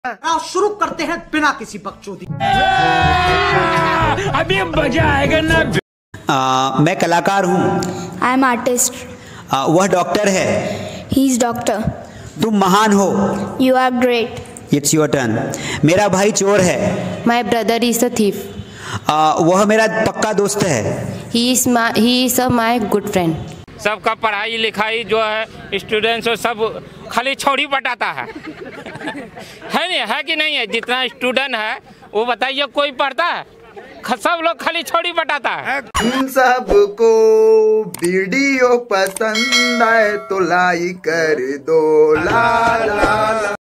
आओ शुरू करते हैं बिना किसी बकचोदी। अभी मजा आएगा ना। मैं कलाकार हूँ। I am artist. वह डॉक्टर है। He is doctor. तुम महान हो। You are great. It's your turn. मेरा भाई चोर है। My brother is a thief. वह मेरा पक्का दोस्त है। He is my good friend. सबका पढ़ाई लिखाई जो है स्टूडेंट्स हो सब खाली छोड़ी बटाता है नहीं है कि नहीं है? जितना स्टूडेंट है वो बताइए कोई पढ़ता है? सब लोग खाली छोड़ी बटाता है। सबको वीडियो पसंद आए तो लाइक कर दो ला ला ला।